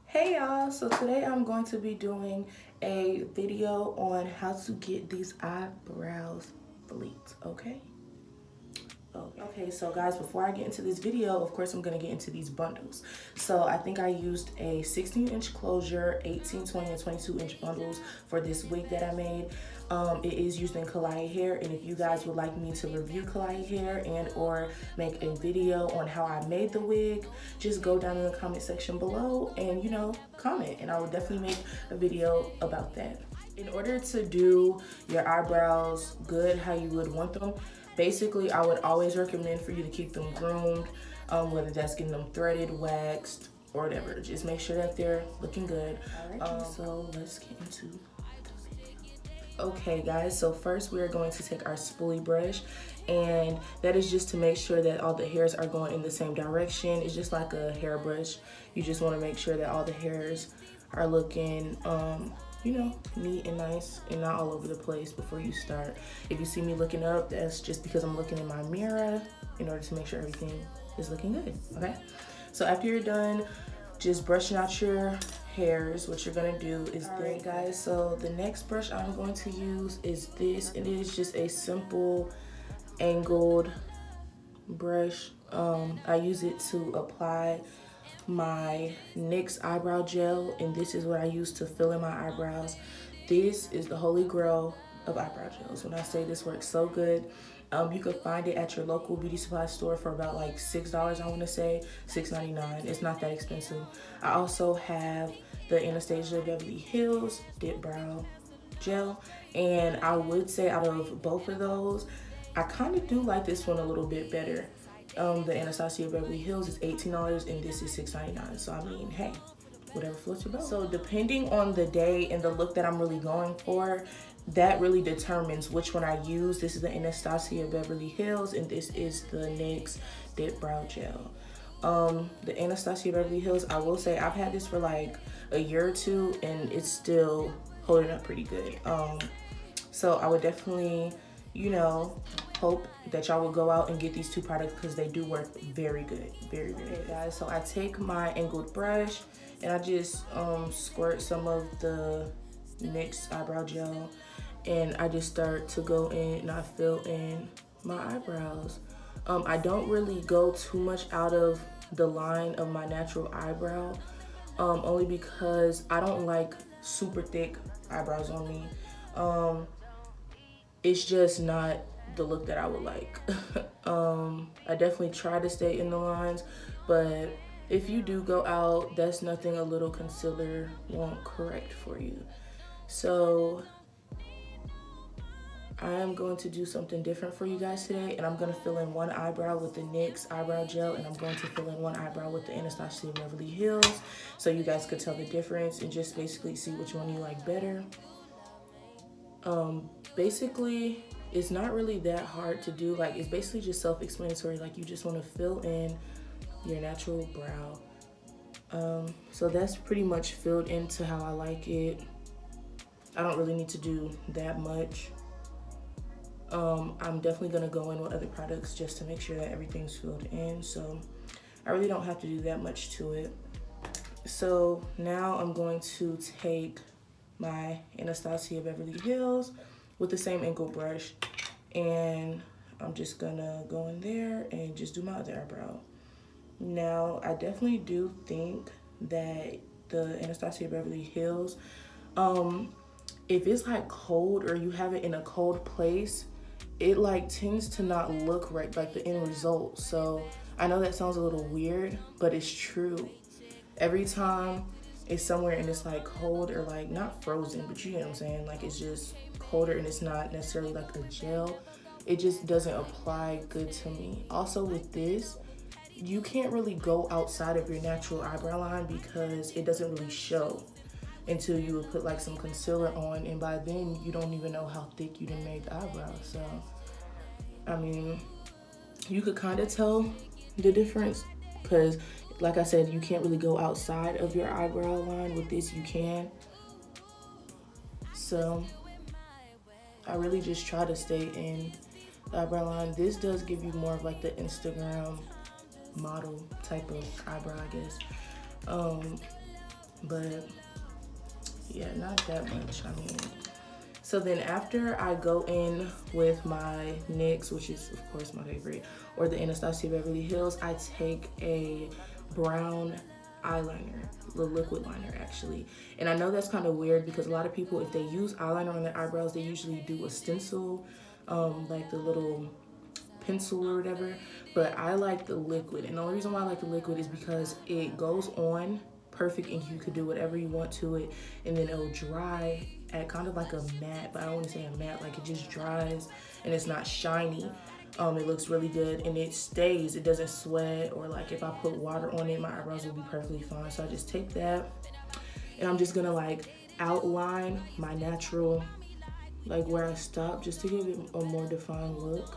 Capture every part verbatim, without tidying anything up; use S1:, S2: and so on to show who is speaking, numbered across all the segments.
S1: Hey y'all, so today I'm going to be doing a video on how to get these eyebrows bleached, okay? Okay. okay, so guys, before I get into this video, of course I'm gonna get into these bundles. So I think I used a sixteen inch closure, eighteen, twenty, and twenty-two inch bundles for this wig that I made. Um, it is used in Kalai hair, and if you guys would like me to review Kalai hair and or make a video on how I made the wig, just go down in the comment section below and, you know, comment, and I will definitely make a video about that. In order to do your eyebrows good how you would want them, basically I would always recommend for you to keep them groomed, um, whether that's getting them threaded, waxed, or whatever. Just make sure that they're looking good. Alright, um, so let's get into Okay guys, so first we're going to take our spoolie brush, and that is just to make sure that all the hairs are going in the same direction. It's just like a hairbrush. You just want to make sure that all the hairs are looking, um, you know, neat and nice and not all over the place before you start. If you see me looking up, that's just because I'm looking in my mirror in order to make sure everything is looking good, okay? So after you're done just brushing out your hairs, what you're gonna do is all right guys, so the next brush I'm going to use is this, and it is just a simple angled brush. um I use it to apply my NYX eyebrow gel, and this is what I use to fill in my eyebrows. This is the holy grail of eyebrow gels. When I say this works so good, um, you can find it at your local beauty supply store for about like six dollars, I want to say, six ninety-nine. It's not that expensive. I also have the Anastasia Beverly Hills Dip Brow Gel, and I would say out of both of those, I kind of do like this one a little bit better. Um, the Anastasia Beverly Hills is eighteen dollars and this is six ninety-nine. So I mean, hey, whatever floats your boat. So depending on the day and the look that I'm really going for, that really determines which one I use. This is the Anastasia Beverly Hills, and this is the NYX Dip Brow Gel. Um, the Anastasia Beverly Hills, I will say I've had this for like a year or two and it's still holding up pretty good. Um, so I would definitely, you know, hope that y'all will go out and get these two products because they do work very good, very, very good. Guys, so I take my angled brush and I just um, squirt some of the NYX eyebrow gel, and I just start to go in and I fill in my eyebrows. Um, I don't really go too much out of the line of my natural eyebrow, um, only because I don't like super thick eyebrows on me. Um, it's just not the look that I would like. um, I definitely try to stay in the lines, but if you do go out, that's nothing a little concealer won't correct for you. So I am going to do something different for you guys today, and I'm going to fill in one eyebrow with the NYX eyebrow gel, and I'm going to fill in one eyebrow with the Anastasia Beverly Hills, so you guys could tell the difference and just basically see which one you like better. Um, basically, it's not really that hard to do. Like, it's basically just self-explanatory. Like, you just want to fill in your natural brow. Um, so that's pretty much filled into how I like it. I don't really need to do that much. Um, I'm definitely gonna go in with other products just to make sure that everything's filled in. So I really don't have to do that much to it. So now I'm going to take my Anastasia Beverly Hills with the same angled brush, and I'm just gonna go in there and just do my other eyebrow. Now, I definitely do think that the Anastasia Beverly Hills, um, if it's like cold or you have it in a cold place, it like tends to not look right, like the end result. So I know that sounds a little weird, but it's true. Every time it's somewhere and it's like cold or like not frozen, but you know what I'm saying? Like it's just colder and it's not necessarily like a gel, it just doesn't apply good to me. Also with this, you can't really go outside of your natural eyebrow line because it doesn't really show until you would put like some concealer on, and by then you don't even know how thick you done made the eyebrow. So I mean, you could kind of tell the difference because like I said, you can't really go outside of your eyebrow line. With this you can. So I really just try to stay in the eyebrow line. This does give you more of like the Instagram model type of eyebrow, I guess. Um, but yeah, not that much. I mean, so then after I go in with my NYX, which is of course my favorite, or the Anastasia Beverly Hills, I take a brown eyeliner, the liquid liner actually. And I know that's kind of weird because a lot of people, if they use eyeliner on their eyebrows, they usually do a stencil, um, like the little pencil or whatever, but I like the liquid. And the only reason why I like the liquid is because it goes on perfect and you could do whatever you want to it, and then it'll dry at kind of like a matte, but I don't want to say a matte, like it just dries and it's not shiny. Um, it looks really good and it stays, it doesn't sweat, or like if I put water on it, my eyebrows will be perfectly fine. So I just take that and I'm just gonna like outline my natural, like where I stop, just to give it a more defined look.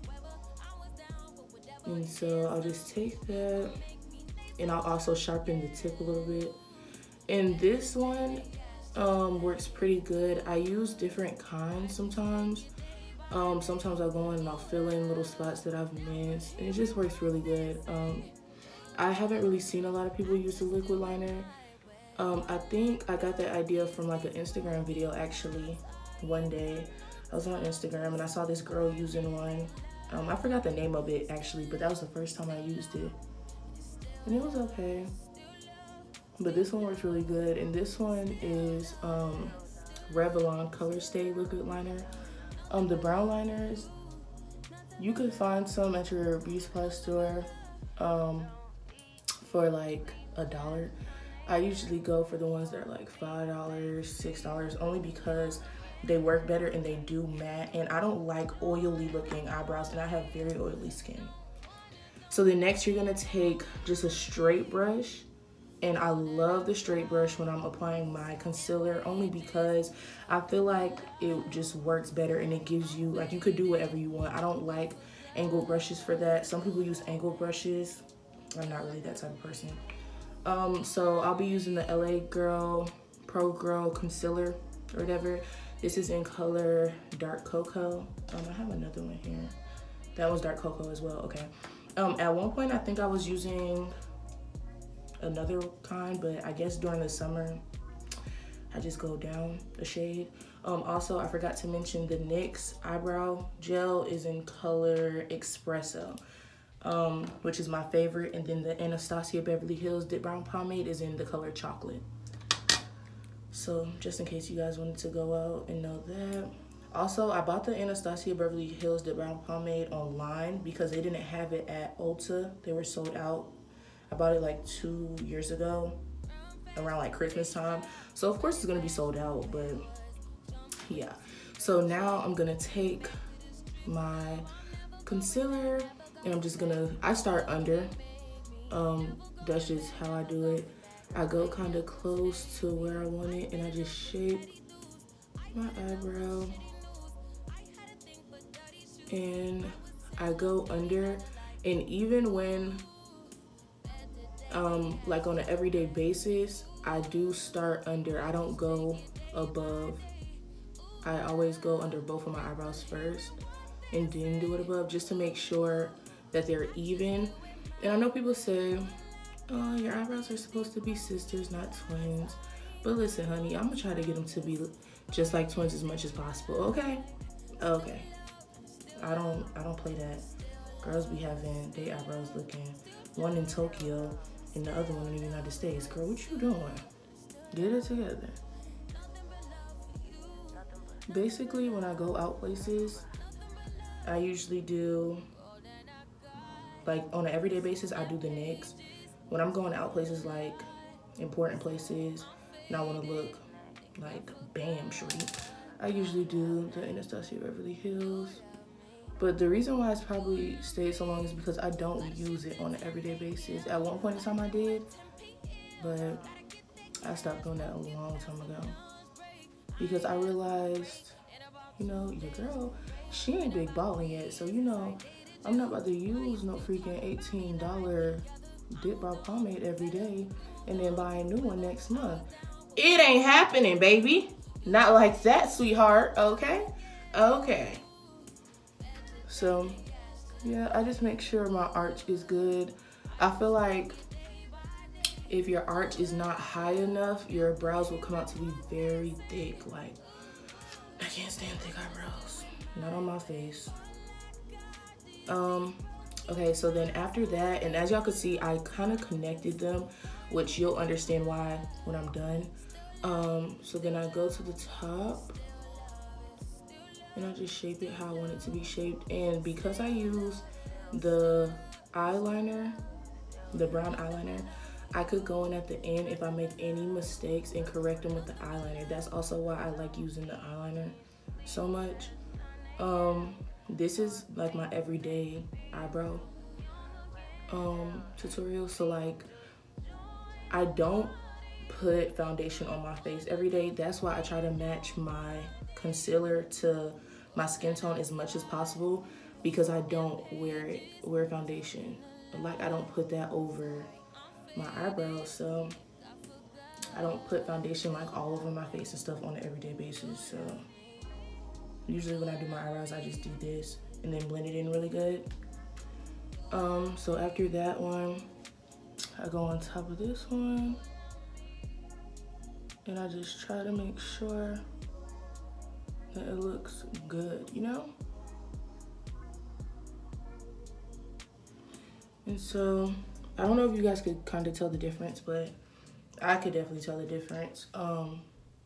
S1: And so I'll just take that and I'll also sharpen the tip a little bit. And this one um, works pretty good. I use different kinds sometimes. Um, sometimes I'll go in and I'll fill in little spots that I've missed, and it just works really good. Um, I haven't really seen a lot of people use the liquid liner. Um, I think I got that idea from like an Instagram video actually. One day I was on Instagram and I saw this girl using one. Um, I forgot the name of it actually, but that was the first time I used it. And it was okay. But this one works really good. And this one is um, Revlon Color Stay Liquid Liner. Um, the brown liners, you could find some at your beauty supply store um, for like a dollar. I usually go for the ones that are like five dollars, six dollars, only because they work better and they do matte. And I don't like oily looking eyebrows, and I have very oily skin. So then next you're gonna take just a straight brush. And I love the straight brush when I'm applying my concealer, only because I feel like it just works better and it gives you, like, you could do whatever you want. I don't like angled brushes for that. Some people use angled brushes. I'm not really that type of person. Um, so I'll be using the L A Girl Pro Girl Concealer or whatever. This is in color Dark Cocoa. Um, I have another one here. That was Dark Cocoa as well, okay. Um, at one point I think I was using another kind, but I guess during the summer I just go down a shade. Um, also, I forgot to mention the NYX eyebrow gel is in color Espresso, um, which is my favorite, and then the Anastasia Beverly Hills Dip Brown Pomade is in the color Chocolate. So just in case you guys wanted to go out and know that. Also, I bought the Anastasia Beverly Hills Dip Brown Pomade online because they didn't have it at Ulta. They were sold out. I bought it like two years ago, around like Christmas time. So of course it's gonna be sold out, but yeah. So now I'm gonna take my concealer and I'm just gonna, I start under. Um, that's just how I do it. I go kind of close to where I want it and I just shape my eyebrow. And I go under, and even when Um, like on an everyday basis, I do start under. I don't go above. I always go under both of my eyebrows first and then do it above, just to make sure that they're even. And I know people say, oh, your eyebrows are supposed to be sisters, not twins. But listen, honey, I'm gonna try to get them to be just like twins as much as possible, okay? Okay. I don't, I don't play that. Girls be having their eyebrows looking, one in Tokyo and the other one in the United States. Girl, what you doing? Get it together. Basically, when I go out places, I usually do, like on an everyday basis, I do the NYX. When I'm going out places like important places and I want to look like bam, shorty, I usually do the Anastasia Beverly Hills. But the reason why it's probably stayed so long is because I don't use it on an everyday basis. At one point in time I did, but I stopped doing that a long time ago. Because I realized, you know, your girl, she ain't big balling yet. So, you know, I'm not about to use no freaking eighteen dollar Dip Brow Pomade every day and then buy a new one next month. It ain't happening, baby. Not like that, sweetheart, okay? Okay. So, yeah, I just make sure my arch is good. I feel like if your arch is not high enough, your brows will come out to be very thick. Like, I can't stand thick eyebrows, not on my face. Um, okay, so then after that, and as y'all can see, I kind of connected them, which you'll understand why when I'm done. Um, so then I go to the top and I just shape it how I want it to be shaped. And because I use the eyeliner, the brown eyeliner, I could go in at the end if I make any mistakes and correct them with the eyeliner. That's also why I like using the eyeliner so much. Um, this is like my everyday eyebrow um, tutorial. So like, I don't put foundation on my face every day. That's why I try to match my concealer to my skin tone as much as possible, because I don't wear it, wear foundation. Like, I don't put that over my eyebrows, so I don't put foundation like all over my face and stuff on an everyday basis. So usually when I do my eyebrows, I just do this and then blend it in really good. Um, so after that one, I go on top of this one and I just try to make sure that it looks good, you know? And so I don't know if you guys could kind of tell the difference, but I could definitely tell the difference. Um,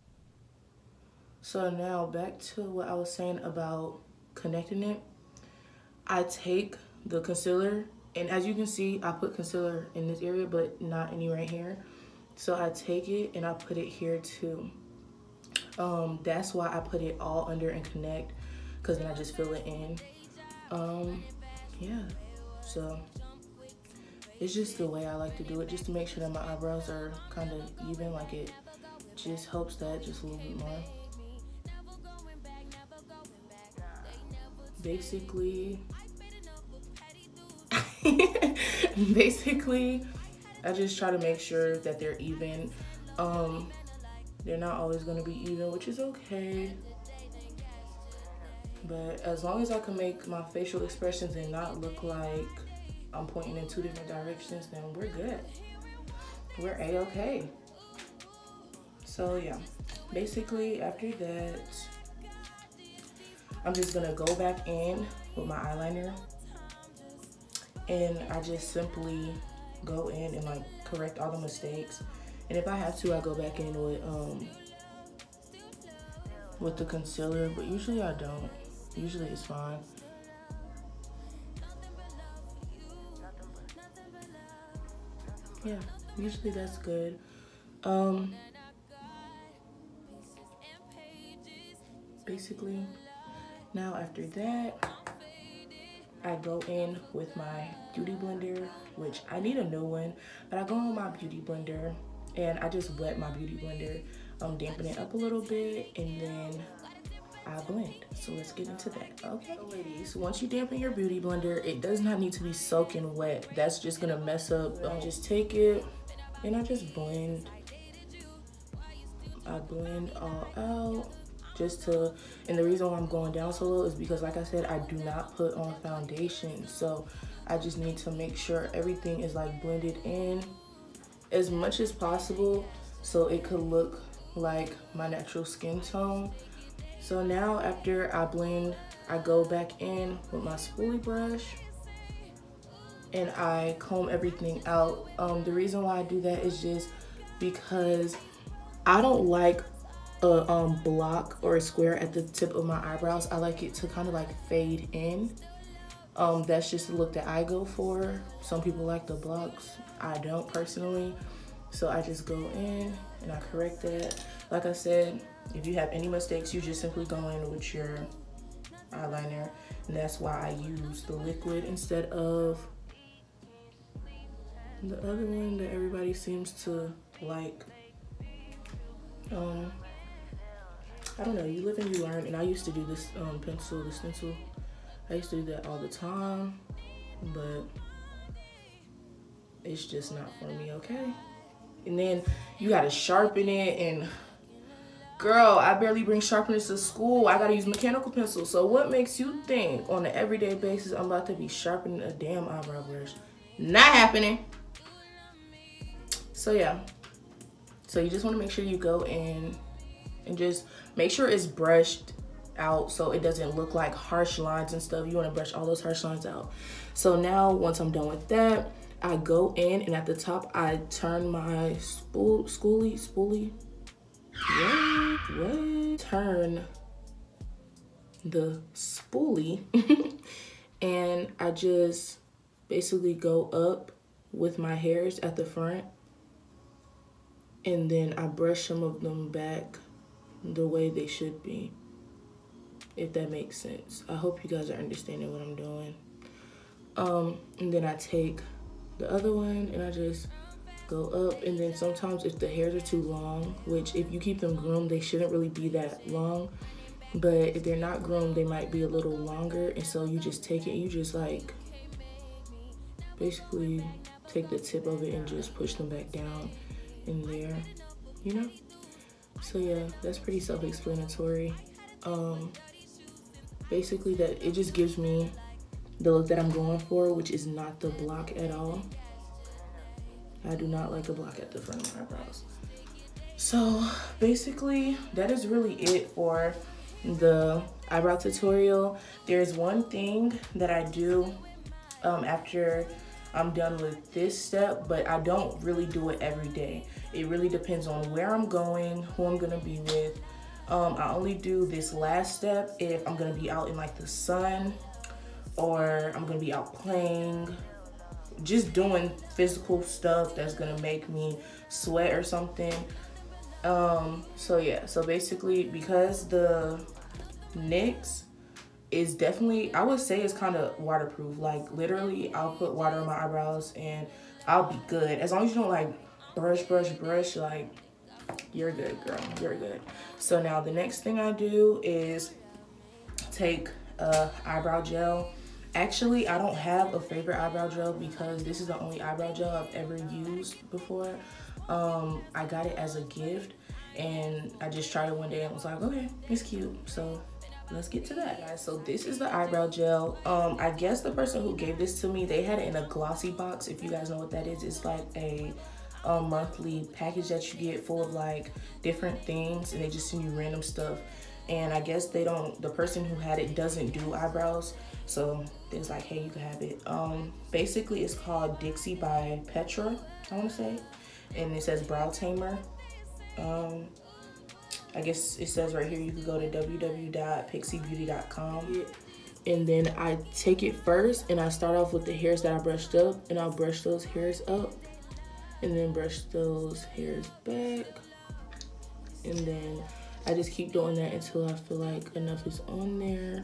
S1: so now back to what I was saying about connecting it. I take the concealer, and as you can see, I put concealer in this area, but not any right here. So I take it and I put it here too. Um, that's why I put it all under and connect, because then I just fill it in. Um, yeah, so it's just the way I like to do it, just to make sure that my eyebrows are kind of even. Like, it just helps that just a little bit more. Basically, basically, I just try to make sure that they're even. Um, they're not always gonna be even, which is okay. But as long as I can make my facial expressions and not look like I'm pointing in two different directions, then we're good. We're a-okay. So yeah, basically after that, I'm just gonna go back in with my eyeliner, and I just simply go in and like correct all the mistakes. And if I have to, I go back in with um with the concealer, but usually I don't. Usually it's fine. Yeah, usually that's good. Um, basically, now after that, I go in with my Beauty Blender, which I need a new one, but I go in with my Beauty Blender and I just wet my Beauty Blender, um, dampen it up a little bit, and then I blend. So let's get into that, okay? So ladies, once you dampen your Beauty Blender, it does not need to be soaking wet. That's just gonna mess up. I just take it and I just blend. I blend all out just to, and the reason why I'm going down so low is because, like I said, I do not put on foundation. So I just need to make sure everything is like blended in as much as possible so it could look like my natural skin tone. So now after I blend, I go back in with my spoolie brush and I comb everything out. Um, the reason why I do that is just because I don't like a um, block or a square at the tip of my eyebrows. I like it to kind of like fade in. Um, that's just the look that I go for. Some people like the blocks. I don't personally. So I just go in and I correct that. Like I said, if you have any mistakes, you just simply go in with your eyeliner. And that's why I use the liquid instead of the other one that everybody seems to like. Um, I don't know, you live and you learn. And I used to do this um, pencil, the stencil. I used to do that all the time, but it's just not for me, okay? And then you gotta sharpen it, and girl, I barely bring sharpeners to school. I gotta use mechanical pencils. So what makes you think on an everyday basis I'm about to be sharpening a damn eyebrow brush? Not happening. So yeah, so you just want to make sure you go in and just make sure it's brushed out so it doesn't look like harsh lines and stuff. You want to brush all those harsh lines out. So now once I'm done with that, I go in and at the top I turn my spool schoolie spoolie what, what? turn the spoolie and I just basically go up with my hairs at the front, and then I brush some of them back the way they should be, if that makes sense. I hope you guys are understanding what I'm doing. Um, and then I take the other one and I just go up, and then sometimes if the hairs are too long, which if you keep them groomed, they shouldn't really be that long, but if they're not groomed, they might be a little longer, and so you just take it, you just like basically take the tip of it and just push them back down in there, you know? So yeah, that's pretty self-explanatory. Um, basically that it just gives me the look that I'm going for, which is not the block at all. I do not like a block at the front of my eyebrows. So basically that is really it for the eyebrow tutorial. There's one thing that I do um, after I'm done with this step, but I don't really do it every day. It really depends on where I'm going, who I'm gonna be with. Um, I only do this last step if I'm gonna be out in like the sun, or I'm gonna be out playing, just doing physical stuff that's gonna make me sweat or something. Um, so yeah, so basically because the NYX is definitely, I would say it's kind of waterproof. Like literally I'll put water on my eyebrows and I'll be good. As long as you don't like brush, brush, brush, like you're good, girl, you're good. So now the next thing I do is take uh, eyebrow gel. Actually, I don't have a favorite eyebrow gel because this is the only eyebrow gel I've ever used before. Um, I got it as a gift and I just tried it one day and was like, okay, it's cute. So let's get to that, guys. So this is the eyebrow gel. Um, I guess the person who gave this to me, they had it in a glossy box. If you guys know what that is, it's like a um, monthly package that you get full of like different things, and they just send you random stuff. And I guess they don't, the person who had it doesn't do eyebrows, so it's like, hey, you can have it. Um, basically, it's called Dixie by Petra, I want to say, and it says Brow Tamer. Um, I guess it says right here you can go to w w w dot pixie beauty dot com. And then I take it first and I start off with the hairs that I brushed up, and I'll brush those hairs up and then brush those hairs back, and then I just keep doing that until I feel like enough is on there.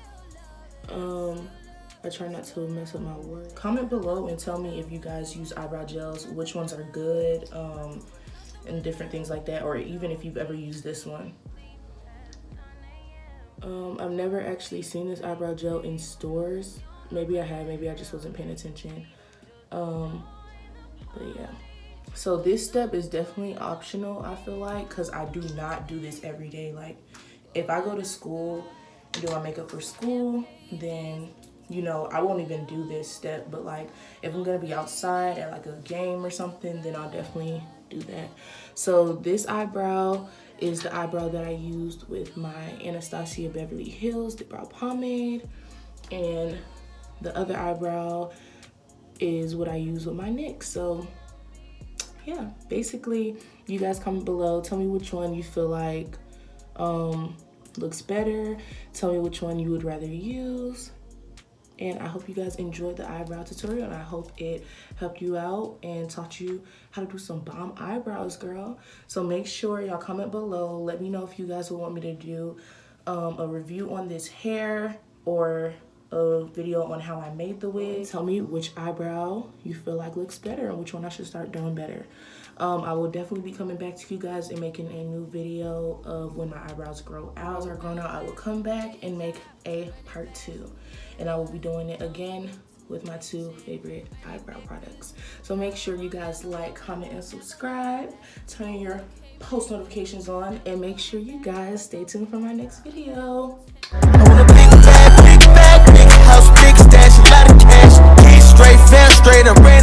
S1: Um, I try not to mess up my work. Comment below and tell me if you guys use eyebrow gels, which ones are good, um, and different things like that, or even if you've ever used this one. Um, I've never actually seen this eyebrow gel in stores. Maybe I have, maybe I just wasn't paying attention. Um, but yeah. So this step is definitely optional, I feel like, because I do not do this every day. Like, if I go to school and do my makeup for school, then, you know, I won't even do this step. But, like, if I'm going to be outside at, like, a game or something, then I'll definitely do that. So this eyebrow is the eyebrow that I used with my Anastasia Beverly Hills Dip Brow Pomade. And the other eyebrow is what I use with my NYX. So yeah, basically, you guys comment below. Tell me which one you feel like um, looks better. Tell me which one you would rather use. And I hope you guys enjoyed the eyebrow tutorial, and I hope it helped you out and taught you how to do some bomb eyebrows, girl. So make sure y'all comment below. Let me know if you guys would want me to do um, a review on this hair or a video on how I made the wig. Tell me which eyebrow you feel like looks better and which one I should start doing better. Um, I will definitely be coming back to you guys and making a new video of when my eyebrows grow out. As are grown out, I will come back and make a part two. And I will be doing it again with my two favorite eyebrow products. So make sure you guys like, comment, and subscribe. Turn your post notifications on, and make sure you guys stay tuned for my next video.
S2: House, big stash, a lot of cash. Keys straight, fast, straight, I'm ready.